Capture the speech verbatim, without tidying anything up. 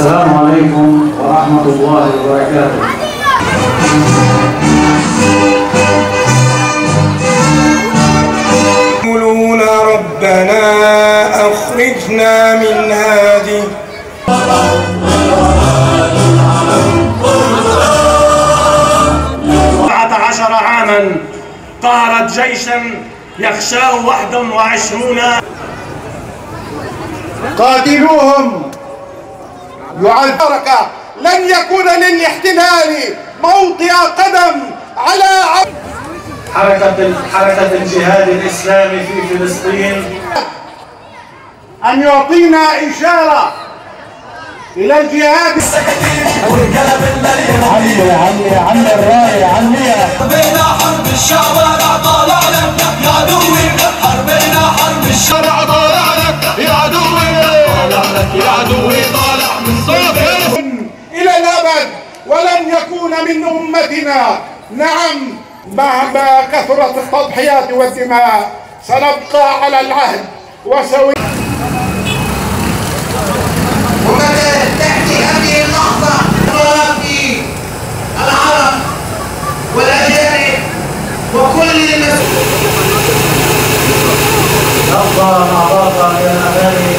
السلام عليكم ورحمة الله وبركاته. يقولون ربنا أخرجنا من هذه أربعة عشر عاما قهرت جيشا يخشاه واحد وعشرون. قاتلوهم يعذرك. لن يكون للاحتلال موطئ قدم على حركة حركة الجهاد الإسلامي في فلسطين أن يعطينا إشارة إلى الجهاد. علي علي علي الراية عليها. حربنا حرب الشوارع طالع لك يا عدوي، حربنا حرب الشوارع طالع لك يا عدوي، طالع لك يا عدوي، طالع من صوتك إلى الأبد. ولن يكون من أمتنا، نعم مهما كثرت التضحيات والدماء سنبقى على العهد وسوي. ومتى تأتي هذه اللحظة في العرب والأجانب وكل المسؤولين نبقى مع بعض إلى الأمام.